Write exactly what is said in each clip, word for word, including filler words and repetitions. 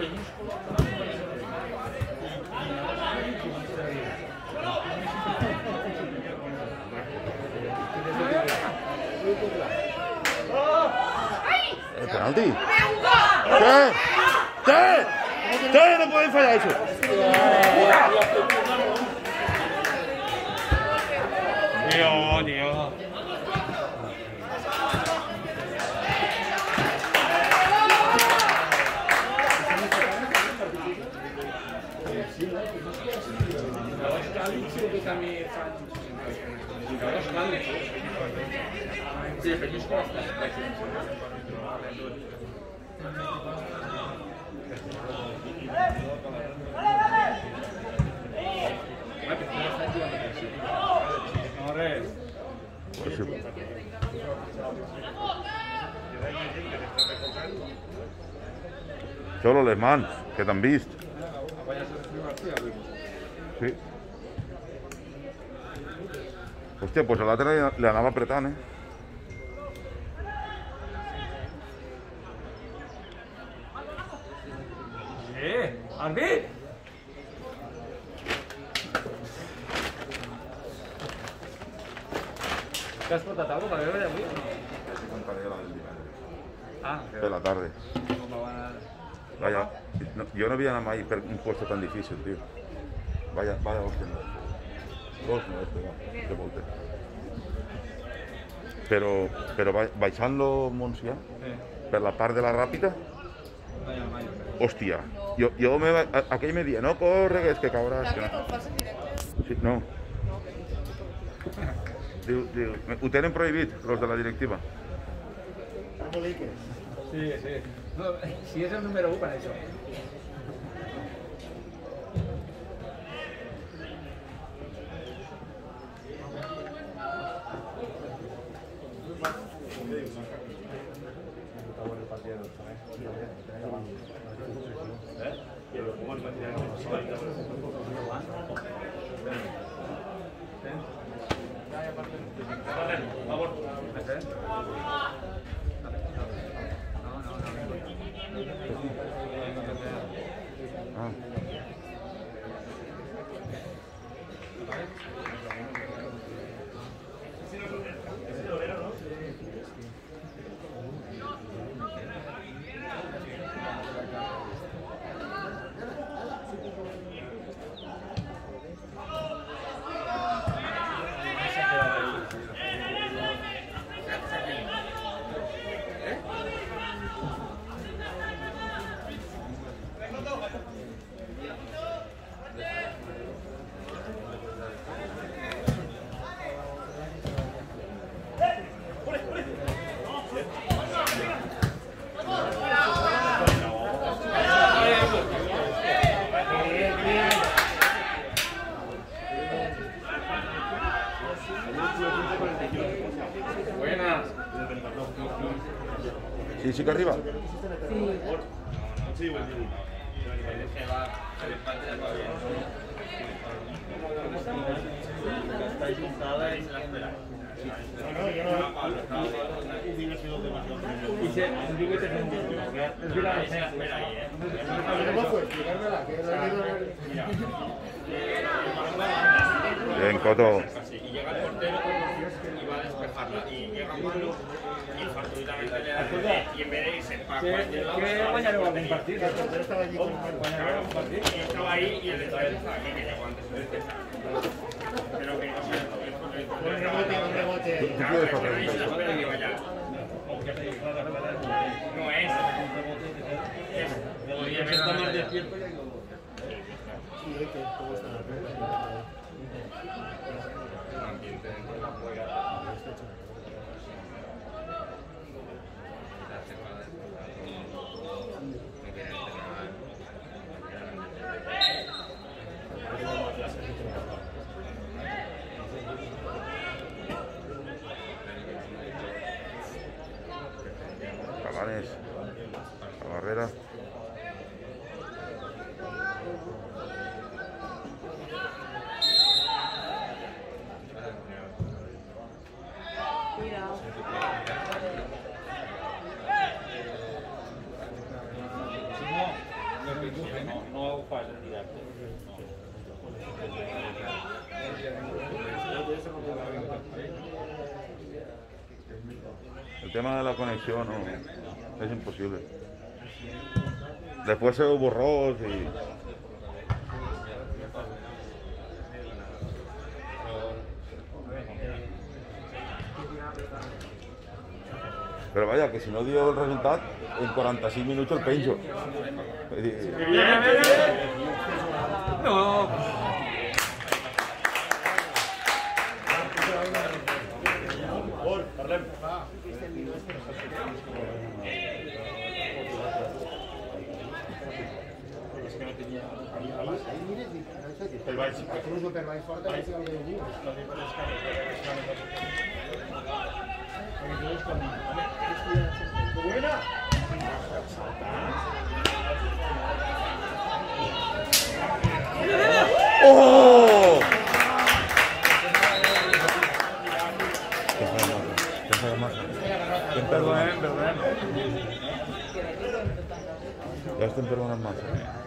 ¿El penalti? ¿Qué? ¿Qué? ¿Qué? No pueden fallar eso. Tío, tío. Solo les mans, que t'han vist. Sí. Hòstia, pues a l'altre li anava apretant, eh? Sí, àrbit! ¿Te has portat algo para beber avui o no? Contaré la del divendres. Ah, Per la tarda. Vaya, no, jo no havia anat mai per un puesto tan difícil, tio. Vaya, vaya, hòstia, no. Dos no és pegar, de voltes. Però, però baixant-lo Montsià, sí, per la part de la Ràpita, hòstia, jo, jo me, aquell me dia, no corregues, que cauràs. Que no. Sí, no. Diu, diu, ho tenen prohibit, los de la directiva. Sí, sí. No, si és el número u, per això. Sí, sí que arriba. Sí. Está juntada y se la espera. No, yo no. Hubiera sido demasiado. Y se digo que te es verdad, se la espera ahí, ¿eh? ¿Cómo fue? Explicármela, que era Bien, Coto. Y llega el portero y va a despejarla. Y llega Manu y fortuitamente le da y en vez de irse para cualquier lado. ¿Qué guañaremos algún partido? El portero estaba allí con el partido. Y yo estaba ahí y el defensor estaba aquí, que llegó antes de despejar. Pero que no sé. Un rebote, un rebote. ¿Tú quieres pasar? No es. Podría haber estado más despierto y algo. Sí, es que todo está en la prensa. Un ambiente dentro de la juega. Cabanes, la barrera. No, no ho fas en directe. El tema de la conexión no, es imposible. Después se borró y... Pero vaya, que si no dio el resultado, en quaranta-cinc minuts el penjo. No. Parlem. És que no tenia... Per baix. Per baix fort, per baix fort. Buena. ¡Oh! Perdonen, perdonen. Ya estén perdonando más.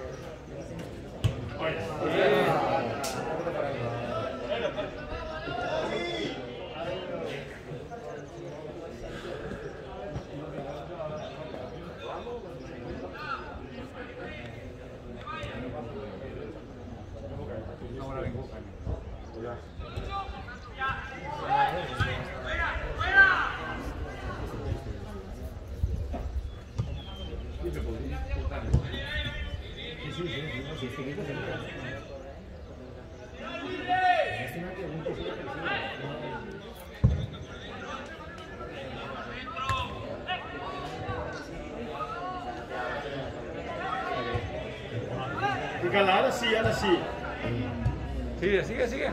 Ahora sí, ahora sí. Sigue, sigue, sigue.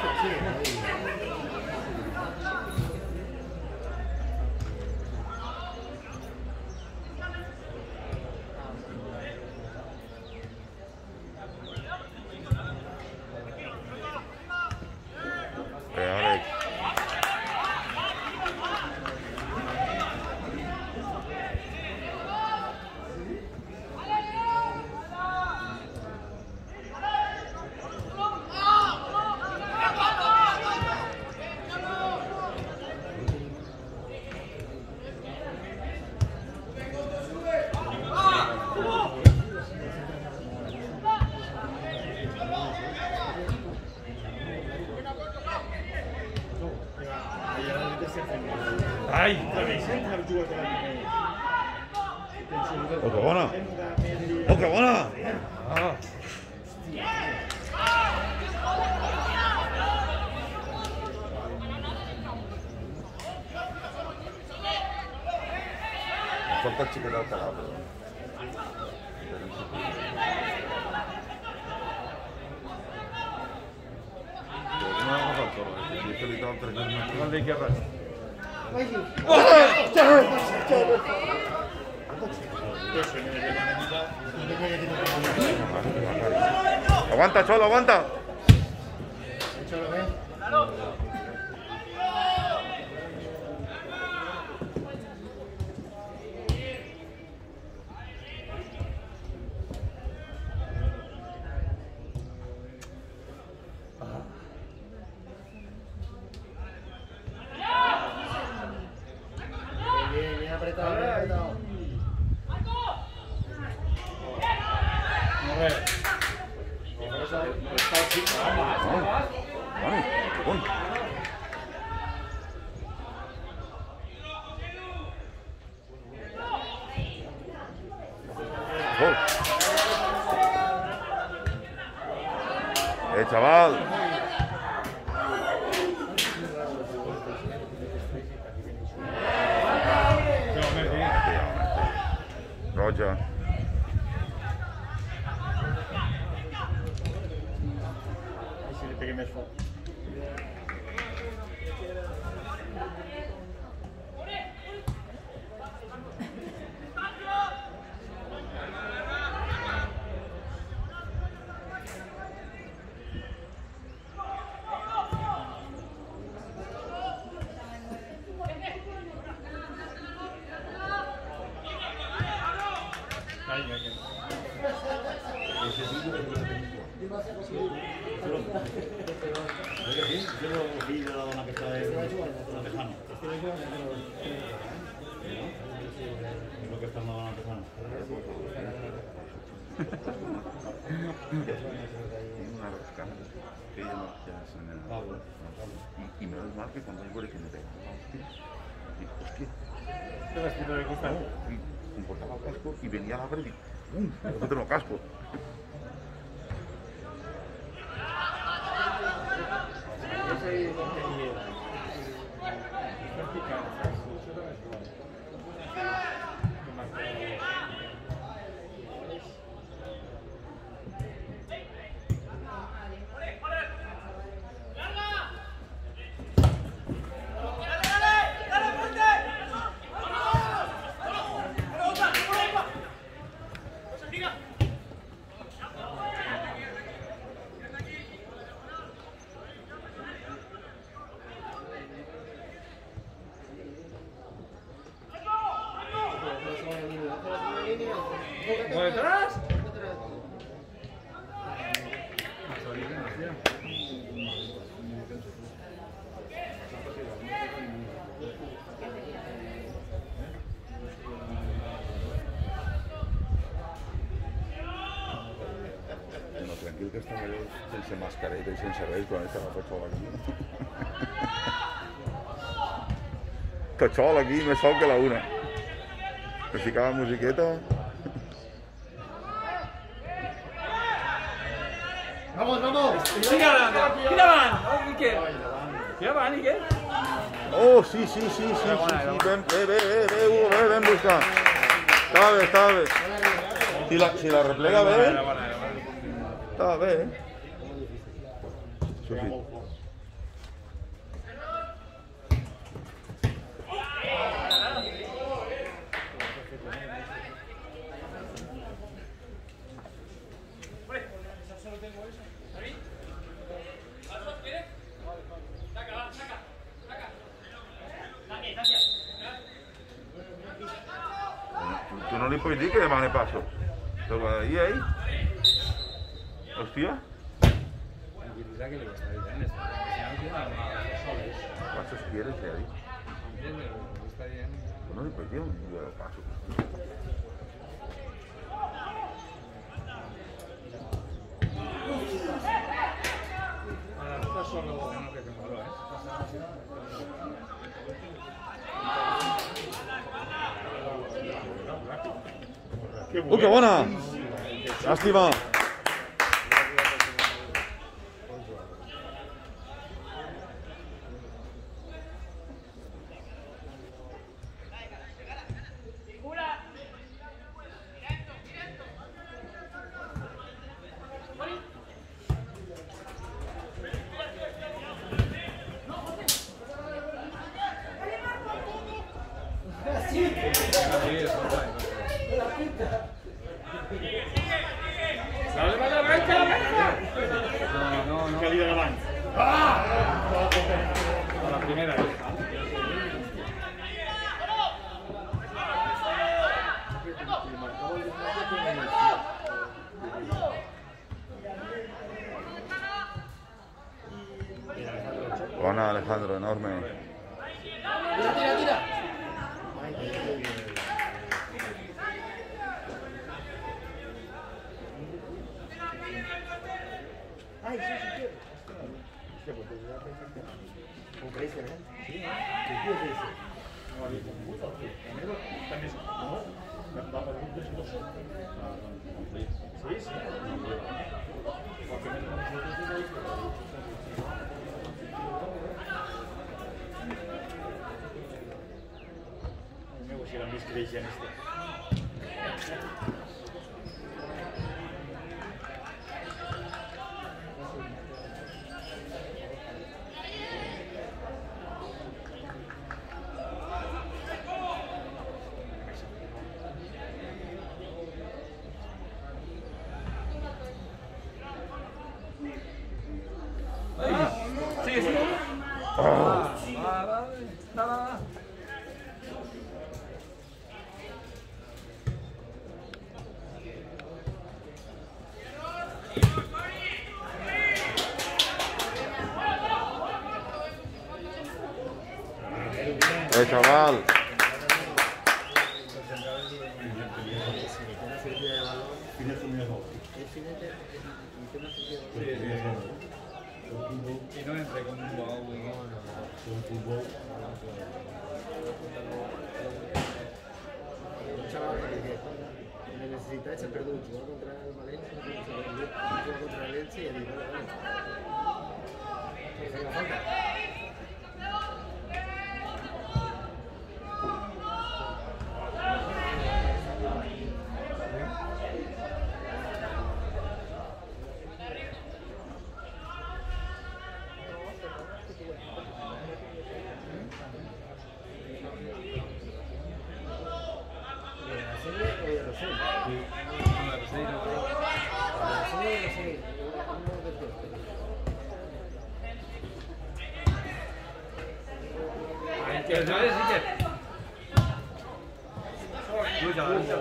Eh, Alex. Ai! Oh, que bona! Oh, que bona! Ah. Falta el xiquet al calau, però... Però no m'ha agafat el toro, eh? Si és que li cal tres metres... No li dic res. Aguanta, Cholo, aguanta. Eh, chaval. Roja. Si li pegué més fort. Ai, ai, ai. Yo vi de la dona que está de la Tejano. Es lo que está en la dona Tejano. Una rascada que ya no ya se me da. Y, y menos mal que cuando hay huele que me pega. Y hostia. ¿Te vas a quitar el costado? Y comportaba el casco y venía a la pared y ¡pum! No tengo casco. ¿Por detrás? No, tranquil que estava jo sense mascareta i sense res quan estava tot sol aquí. Tot sol aquí, més sol que la una. Me ficava musiqueta. Vamos, vamos. Tira avant, tira avant. Oh, Miquel. Tira avant, Miquel. Oh, sí, sí, sí, sí, sí, sí. Ven, ve, ve, ve, ve, Hugo, ve, ven, busca. Estava bé, estava bé. Si la, si la replega bé, estava bé, eh? Això sí. Tu no li puoi dir que demane passo. Però ahí, ahí. Hòstia. Tranquilidad que le está diciendo esto. Si no tiene nada, solo es. ¿Cuántos quieres de ahí? ¿Entiendes? Está bien. Pues no le puoi dir un dia de passo. Ahora está solo en lo que te malo, ¿eh? ¡Uh, qué buena! Lástima. No, no, Calidad de avance. a la primera. Buena, Alejandro, enorme. Tira, tira, tira. Ay, sí, sí, quiero. Hostia, pues te voy a pensar que... ¿Cómo crees, eh? Sí, ¿no? ¿Qué quieres decir? No, a mí con puta, ¿o qué? Primero, también... No, va para un presupuesto. Sí, sí. Porque me me gusta mis creencias. Sí, sí. Oh. Va, va, va, va, va. ¡Eh, chaval! Y no entré con un wow, güey. Un chaval que necesita ese perdón, jugó contra el Valencia, jugó contra el Elche y el Valencia. ¿Qué hace falta? Que no es que. Lucha, lucha.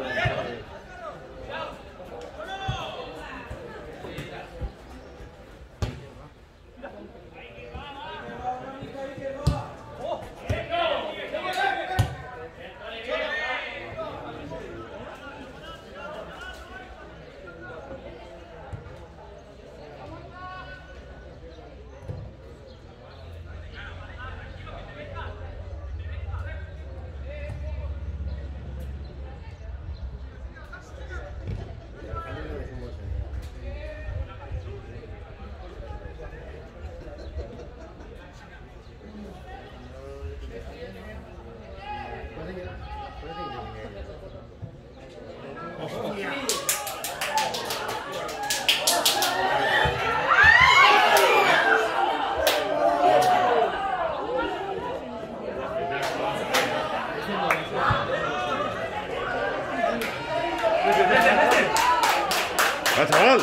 ¡Ah, chaval!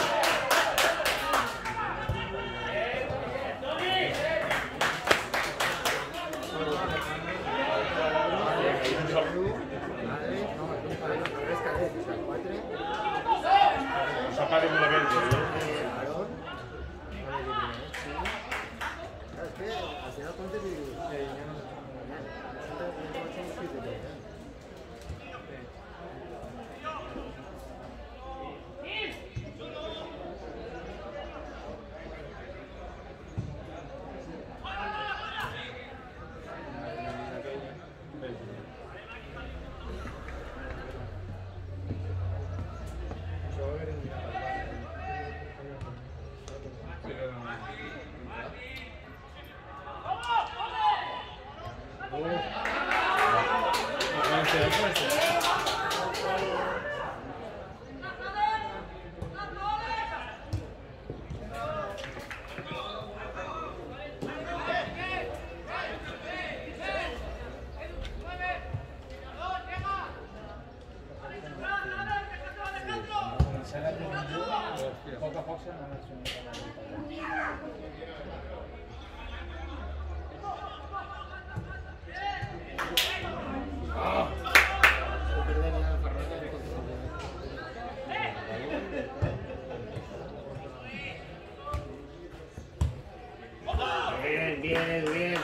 Bien, bien, bien.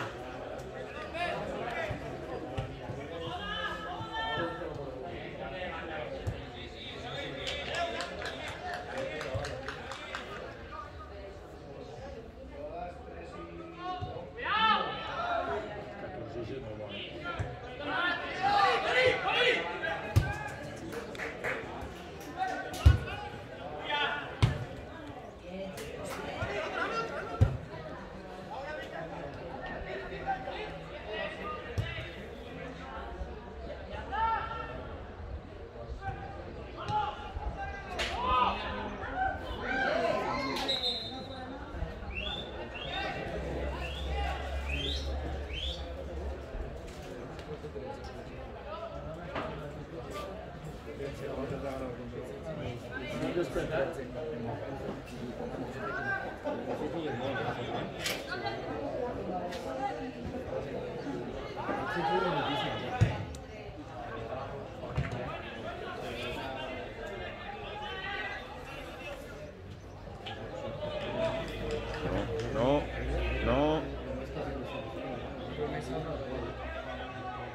No, no.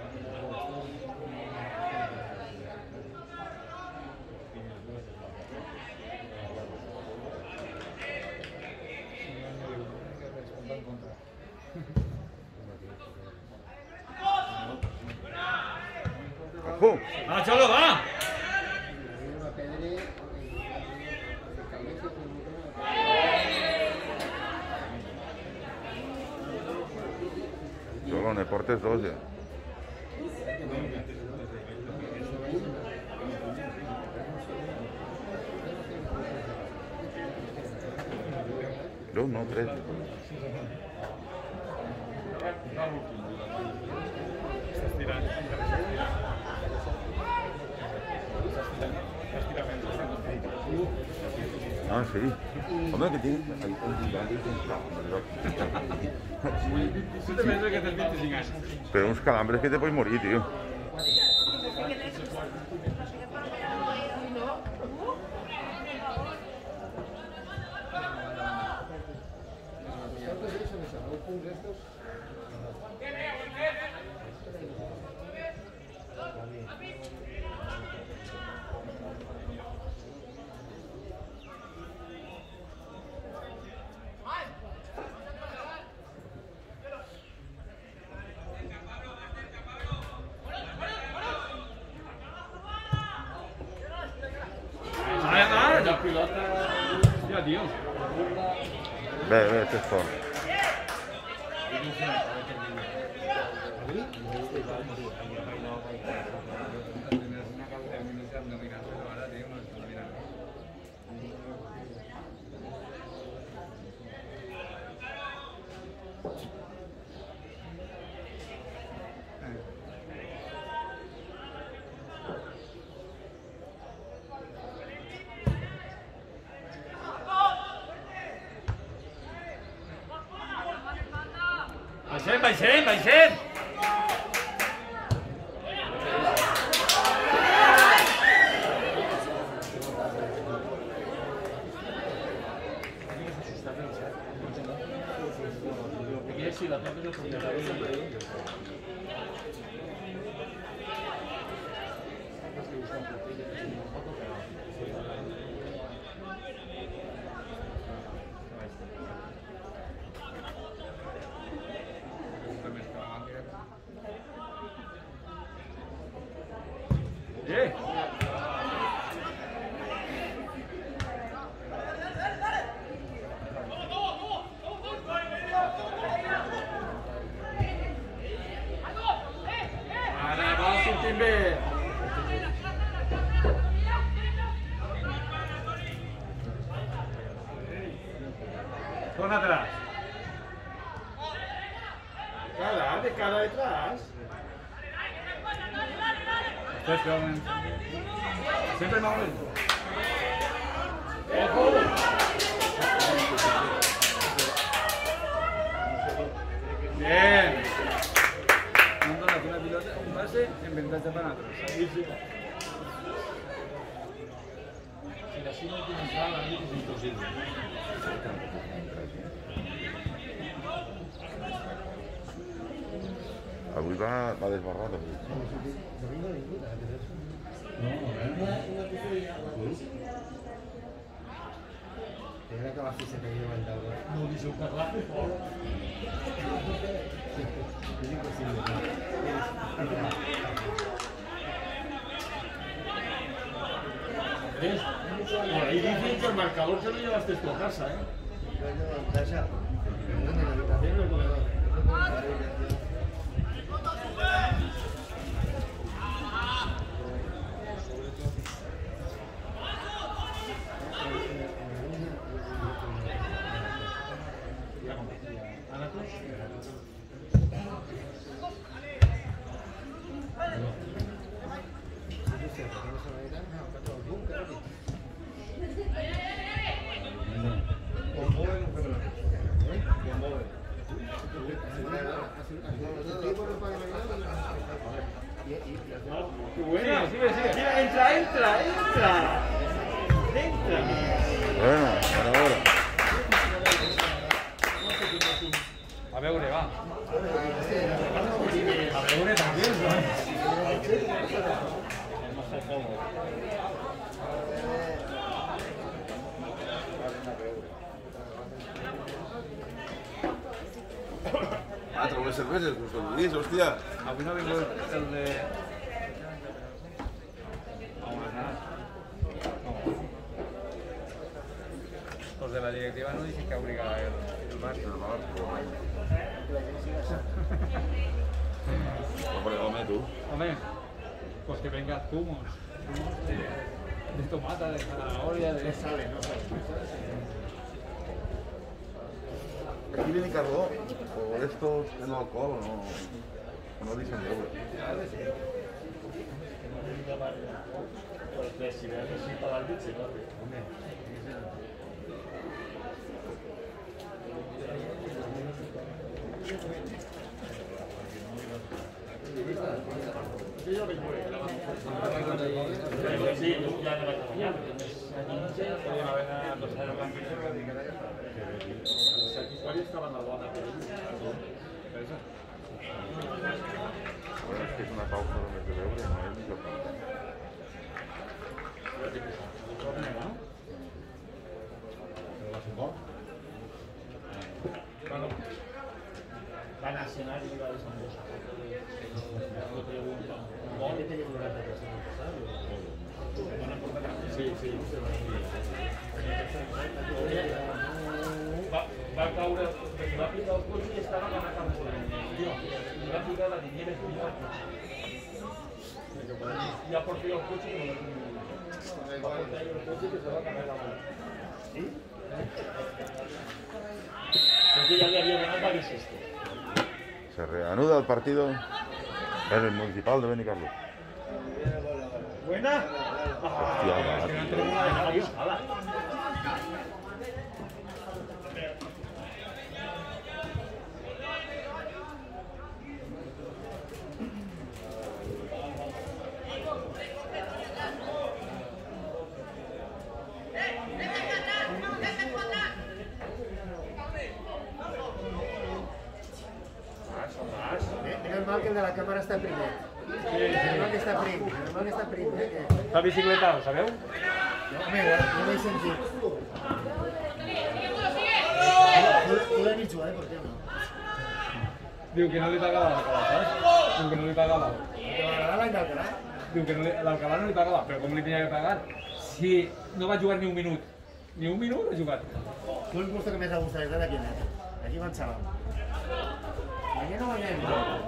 ¡Ju! ¡Ah, Cholo, va! Cholo, no portes dos, ja. Dos, no, tres. Ah, sí. Hombre, que tiene... Tú te piensas que tens veinticinc anys. Pero uns calambres que te puedes morir, tío. Ah, la pilota... Ja, tio. Bé, bé, això és fort. Baixem, baixem, baixem! Eh! Ara va sortint bé! Torna atrás. Cara, de cara detrás. Siempre más lento. Bien. Cuando la una pilota, un pase en ventaja para nosotros. Si así no tienes nada, es imposible. Avui va, va desbarrat, avui. Era que va fer se tenia el deu. No ho deixeu parlar. És impossible. ¿Ves? Por ahí dicen que el marcador se lo llevaste tú a casa, ¿eh? Casa. En la habitación o el comedor. Bueno, sigue, sigue. Mira, entra, entra, entra. Entra. Bueno, para ahora. A veure, va. A veure també, Ah, trobes cerveses, pues el Luis, hòstia. avui no ha vingut el de... de la directiva no dicen que obliga el, el bar. El bar, hombre, hombre, tú. Hombre, pues que venga zumos. De, de tomata, de zanahoria, de... Sale, no sale. Aquí viene Cardo, o estos en alcohol, no, no dicen de euro. Pues si me haces así para el biche, ¿no? Sí, ya me la he cambiado. Aquí estaba en la guana, pero Bueno, es que es una pausa donde se ve, no hay ni lo que... Va nacional y va de San José. ¿Dónde te llevo la representación pasada? Sí, sí. Va, va a caure, va picar el cotxe i estava a Camp i va picar la tiniera i ja porta el cotxe que no la tenia. Va portar el cotxe que se va cargar la bola. Sí? Porque ya le había ganado varios estos. Se reanuda el partido en el municipal de Benicarló. ¿Buena? Hostia, va, Es que no han tenido una de nada buscada. Menos mal que el de la cámara està primer. Menos mal que està prim, menos mal que està prim, eh? Que... Està bicicletado, sabeu? Home, no l'he sentit. Tu l'he mig jugat, per què no? Diu que no li paga l'Alcalá, saps? Diu que no li paga l'Alcalá. Que m'agrada l'any d'Alcalá. Diu que no li, l'Alcalá no li paga l'Alcalá, però com li tenia que pagar? Si no va jugar ni un minut. Ni un minut ha jugat. Tu el puesto que més ha gustat és d'aquí net. Aquí van xaval. Aquí no guanyem.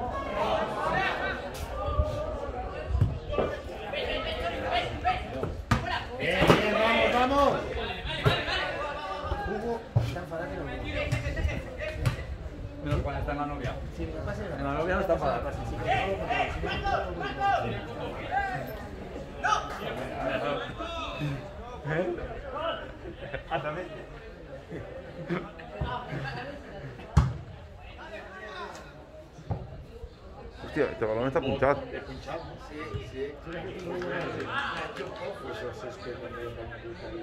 Bien, bien, vamos, vamos. Hugo està enfadat i no vol. Menos quan està en la novia. Sí, que passi En la novia no està enfadat. Sí, que no lo controla, sí que no lo controla. Eh? Ah, també. Hostia, este balón está punchado. Sí, sí. Pues eso es que cuando yo pongo el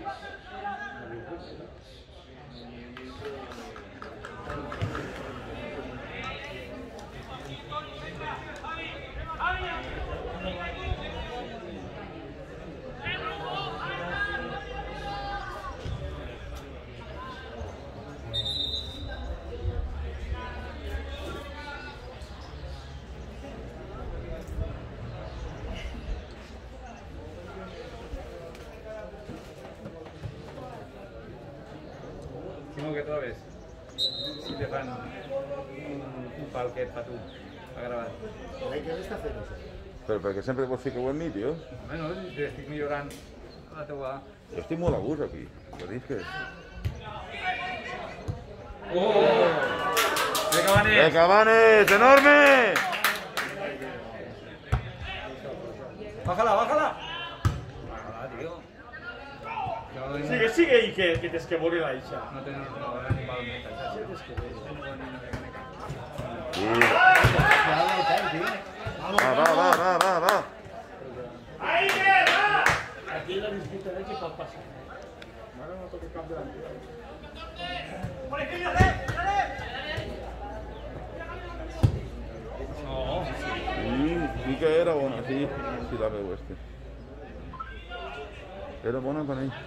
Ximo, que trobes? Si te fan un, un palquet per tu, a gravar. Què està fent això? Però perquè sempre vols ficar en mi, tio? Home, no, si estic millorant la teua... Jo estic molt a gust aquí. Vull dir que... Oh! Vinga, Vanes! ¡Venga, Vanes! ¡Enorme! Bájala, bájala! Bájala, tío. Sigue, sigue y que, que tens que veure la ixa. No tenen no, ni palmeta, saps? Sí. Va, va, va, va, va, va. Aquí la disputa de què pot passar. Ara no toca cap delantera. No. Sí, sí que era bona, sí. Sí la veu este. Era bona con ell.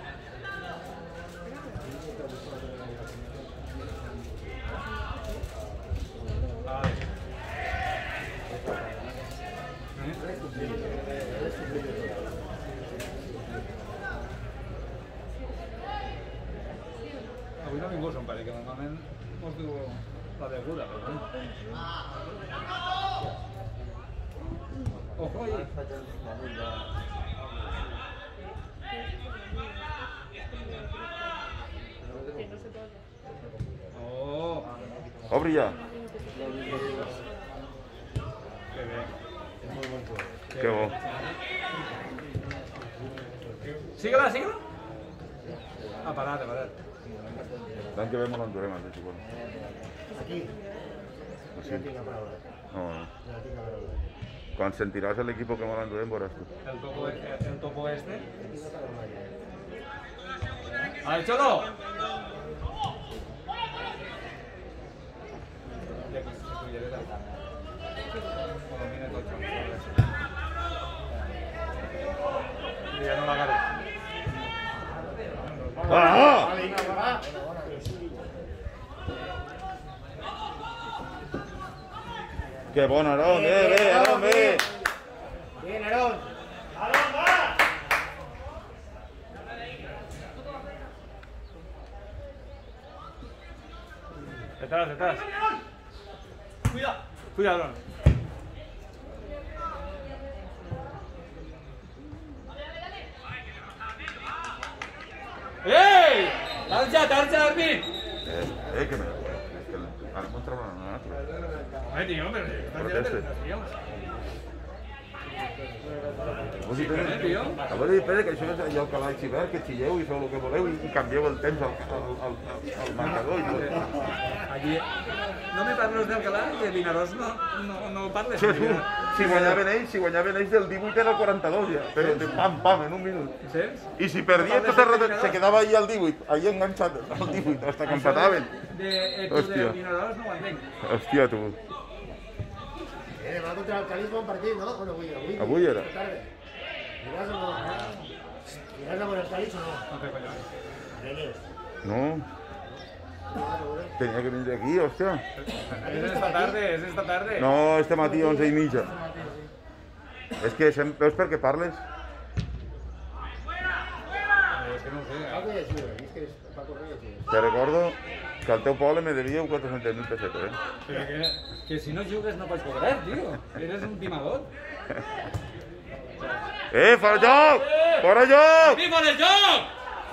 vos un pare que normalment mos diu la beguda, però bueno. Ojo ahí. Oh, Obri ja. que bé. Que bo. Sigue-la, sigue-la. Ha parat, ha parat. L'any que ve me l'endurem, això, suposo. Aquí. Sí. Ja tinc la paraula. No, no. Ja tinc la paraula. Quan sentiràs l'equip que me l'endurem, veuràs tu. El topo, el topo este. Ja tinc la paraula ja. ¡Al Cholo! Ya no la agarré. Ah! Vale, vinga, va. Que bon, Aarón, bé, bé, Aarón, bé! Bien, Aarón. Detrás, detrás. Cuidado. Cuidado. ¡Ey! ¡Tarja, tarja, Armin! Eh, eh, que me... És que ara m'ho troben en un altre. Hombre, tío, hombre. Proteste. Tío. A veure, Pere, tio. a veure, Pere, que això és allò que l'Aix Hivern, que xilleu i feu el que voleu i, i canvieu el temps al, al, al, al marcador i tot. Allí... No me parles d'Alcalá i de Vinaròs no, no, no parles. Sí, tu, si guanyaven ells, si guanyaven ells del divuit era el quaranta-dos ja, però de pam, pam, en un minut. Saps? I si perdia tot el rato, se quedava ahí al divuit, ahí enganxat al divuit, hasta que empataven. De, eh, tu de Hòstia. Vinaròs no ho entenc. Hòstia, tu. Eh, demà contra el Cali bon partit, no? Bueno, avui, avui. Avui era. Esta tarde. ¿Irás o no? ¿Irás a por el Cali o no? No té collons. Vienes. No, tenia que vindre aquí, hòstia. És esta tarde, és esta tarde. No, este matí onze i mitja. És que sempre, veus per què parles? És que no ho sé. Paco ja juga, és que és Paco Reyes. Sí. Te recordo que al teu poble me devíeu quatre-cents mil pessetes, eh? Però que, que si no jugues no pots cobrar, tio. Eres un timador. Eh, fora joc! Fora joc! ¡Viva del joc!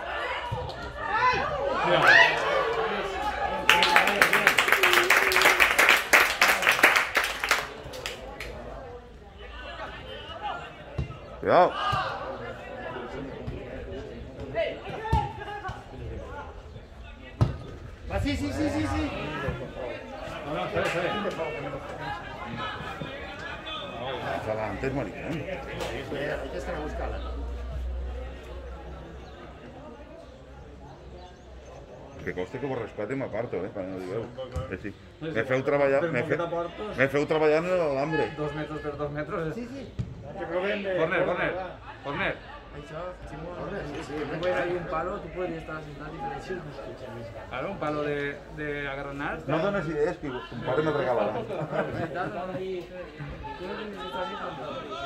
Cuidado. Va, sí, sí, sí, sí, sí. No, no, espera, espera. Ojalá antes, maricón. Espera, hay que estar a buscarla. Que coste que vos respecte m'aparto, eh, quan no digueu. Que sí. Me feu treballar, me, fe, me feu treballar en l'alambre. Dos metros per dos metros. Sí, sí. Corner, corner. Corner. Sí, sí. No puede haber un palo, tú podrías estar sentado y te decir, Claro, un palo de, de agarronar. No dones idees, que ton pare me regalarà. sentado ahí, tú no tienes que estar así tampoco.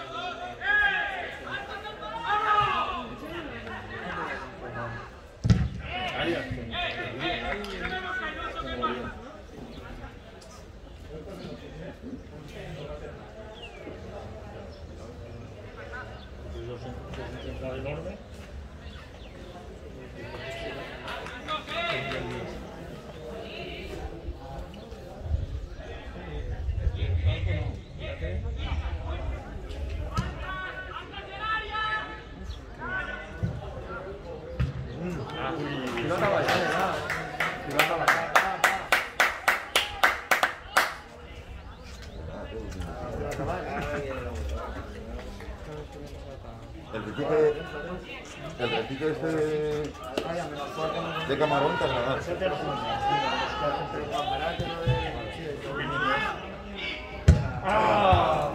Pilota vaya. Pilota vaya. El repique, el repique este de, de camarón te agrada. Eso te lo juro. Pero el campeonato no de... Sí, de todo. ¡Ah!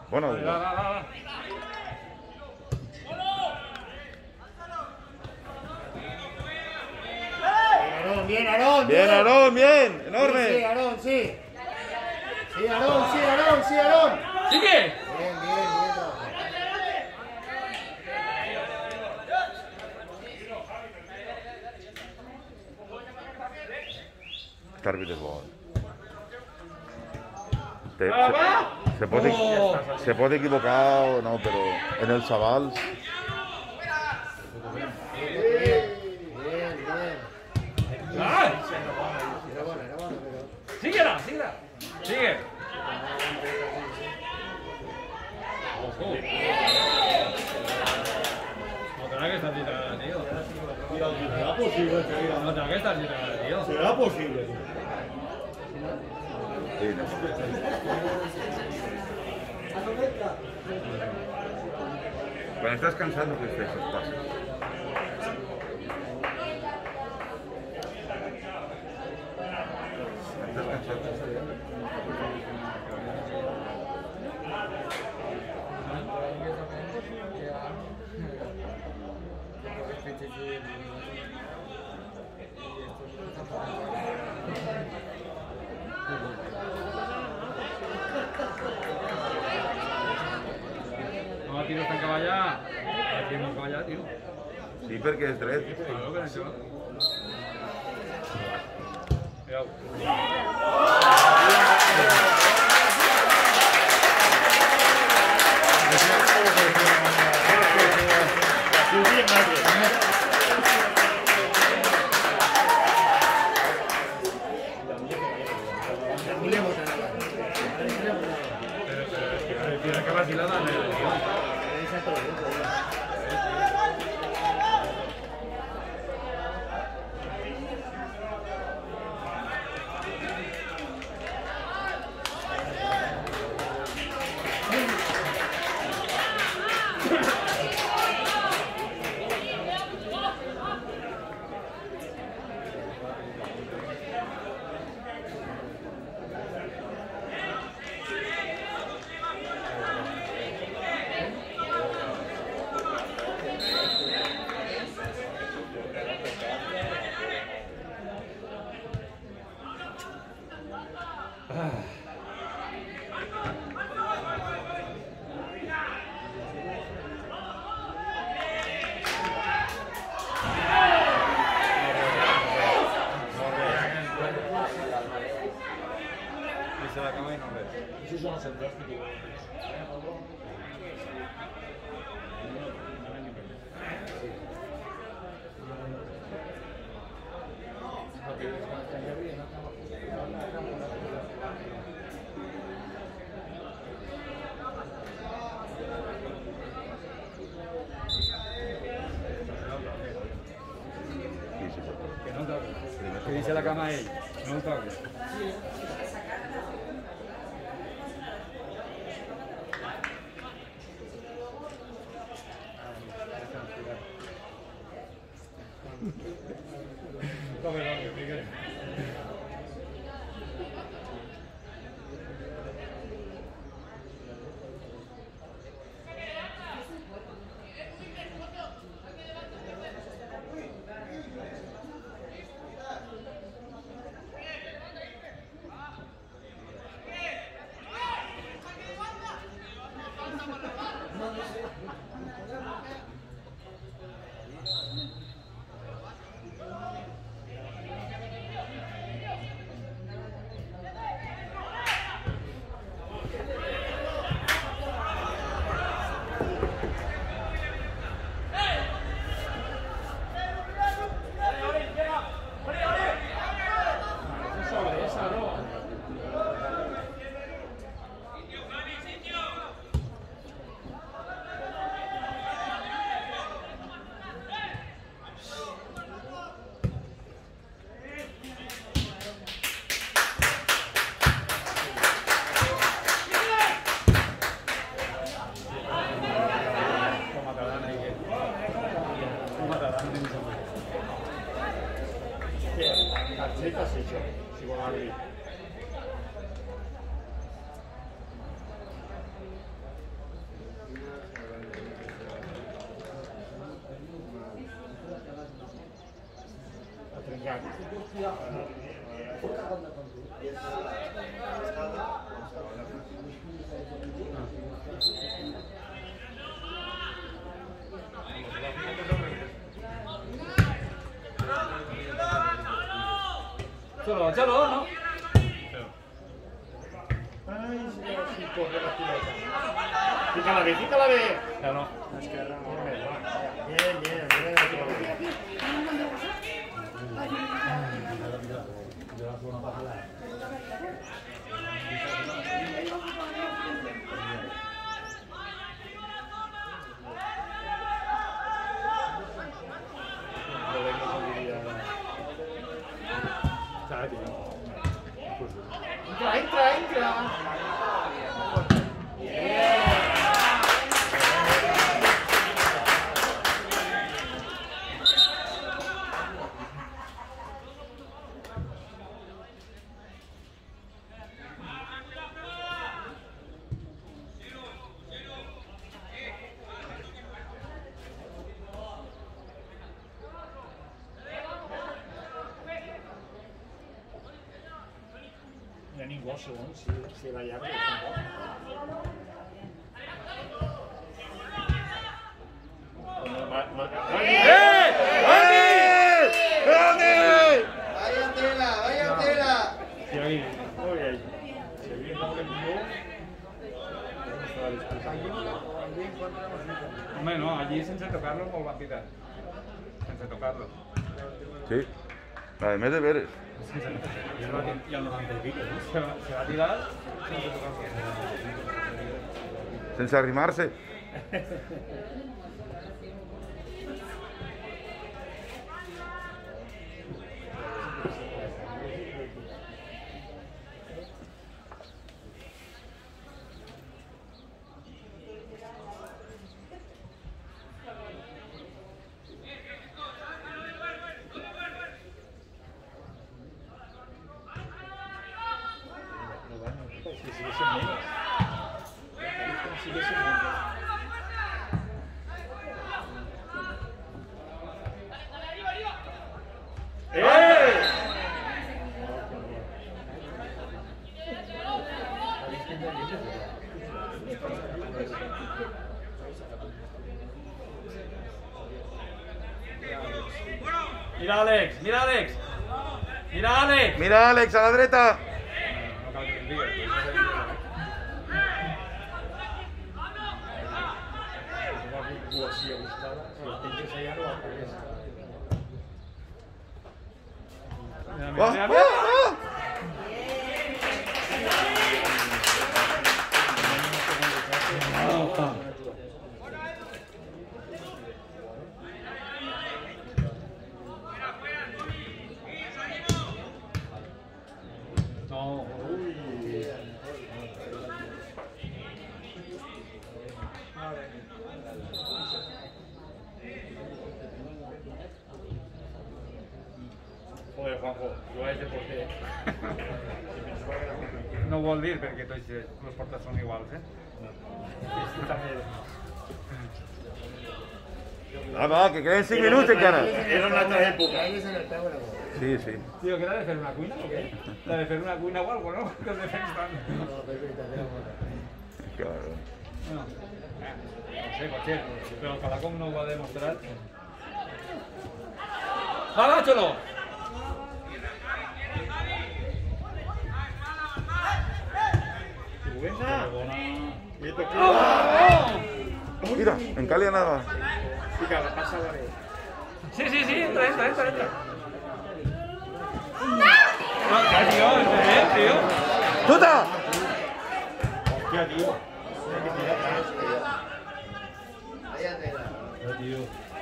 Bueno, Va, va, va, va. Aarón, bien, Aarón. bien, Aarón, bien, enorme. Sí, Aarón, sí. Sí, Aarón, sí, Aarón, sí, Aarón. ¡Sigue! Bien, bien, bien trabajado. Este árbitro es bueno. Te- Va, se, va. se puede, Oh. se puede equivocar o no, pero en el chaval. Bien, bien. ¡Ah! Era bueno, era bueno, pero... ¡Síguela, síguela! ¡Sigue! Ojo. No te la que estás tirando, tío. ¿Será posible? No te la que estás tirando, tío. ¿Será posible? Sí, no. Cuando estás cansado, ¿qué es eso? Pasa. Cuando estás cansado. No, tío, están caballas. Aquí hemos caballado, tío. Sí, porque es dret. Claro que no se va. Cuidado. Pero tiene que vacilar la tío. Y se la acaba y no ve. Esos son los fantásticos. Que no toque. Que dice la cama él. No toque. Come, come, Miguel. Tarjetas hecho, si van a abrir. Cholo, cholo, ¿no? Ay, sí, sí, corre la pilota. Fíjala bien, fíjala bien. Ya no. Bien, bien, bien. Entra, entra, entra. No hi ha ningú al segon, si, si va llarg. ¡Eh! ¡Dani! ¡Dani! Vaya tela, vaya tela. Si alguien, oye, ahí. Si alguien no le envió, Hombre, no, allí sense tocarlo molt van pitar. Sense tocarlo. Sí. Además de veres. Sense tocarlo. I al noranta i pico, ¿no? Se va, se va tirar sense tocarlo. Sense arrimarse. si siguessin menys. Si siguessin menys. Mira Àlex, mira Àlex! Mira Àlex! Mira Àlex, a la dreta! No cal que em digues. Poesia buscada, els penges allà no el pagués. Mira, Ah, mira, mira, ah, mira! ah! No, Joder, Juanjo, jo vaig de porter. no vol dir perquè tots els portes són iguals, eh? Sí, també. Va, va, que queden cinc minuts encara. Era una altra època. Caigues en el peu de la boca. Sí, sí. Tio, que l'ha de fer una cuina o què? L'ha de fer una cuina o alguna cosa, no? Que els defens tant. No, però és veritat, era bona. Claro. No. Eh, no sé, potser, però el Calacom no ho ha demostrat. ¡Hala, Cholo! I toqué. ¡Oh! Mira, en Cali nada. Fica, passa-la bé. Sí, sí, sí, entra, entra, entra, entra. No, ¿qué, tío? ¿Es bien, tío? ¡Tuta! Hòstia, tio. Vaya tela. No, tio.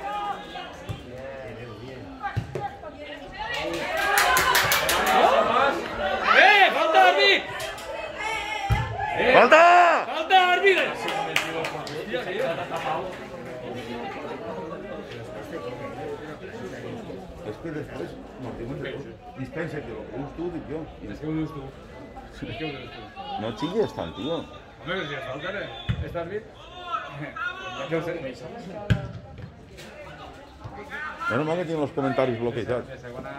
¡Oh, más! ¡Eh! ¡Falta Arvid! ¡Eh! ¡Falta! ¡Falta Arvid! Hòstia, tío. Es que después nos dimos de todo. Dispensa que lo veus tú y yo. És que ho dius tu. És que ho dius tu. No chilles tan, tío. Hombre, si es falta, ¿eh? ¿Está Arvid? Yo sé. Menos mal que tienen los comentarios bloqueados.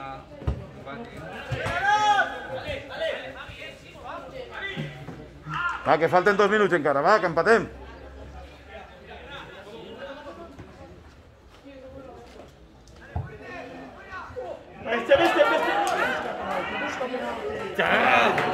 Va, que falten dos minuts encara, va, que empatem. Este, este, este. Ya.